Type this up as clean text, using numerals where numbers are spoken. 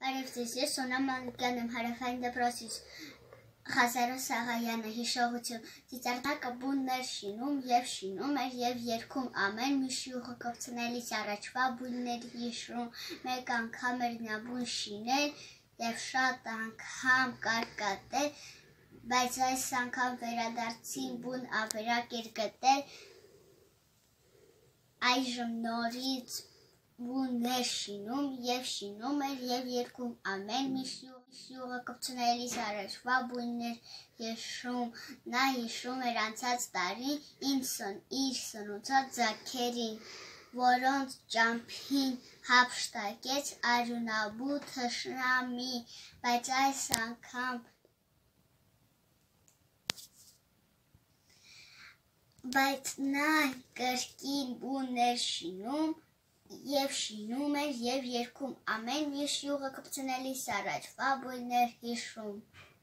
Բարև ձեզ, ես Սոնա Մանուկյանն եմ, Հարավային դպրոցից Ղազարո Սաղայանը, հիշողություն։ Ծիծեռնակը բուններ շինում և շինում էր և երգում ամեն մի շյուղը կորցնելիս առաջվա բույններ հիշում, մեկ անգամ էր նա բուն շինել և շատ անգամ կարկատել, բայց այս անգամ վերադարձին բուն ավերակ էր գտել, այժմ նորից բուններ շինում էր և երգում ամեն մի շյուղը կորցնելիս առաջվա բույններ հիշում, նա հիշում էր անցած տարին իր սնուցած ձագերին, որոնց ճամփին հափշտակեց արյունաբու թշնամի, բայց այս անգամ նա կրկին բուններ շինում էր և երգում ամեն մի շյուղը կորցնելիս առաջվա բույններ հիշում։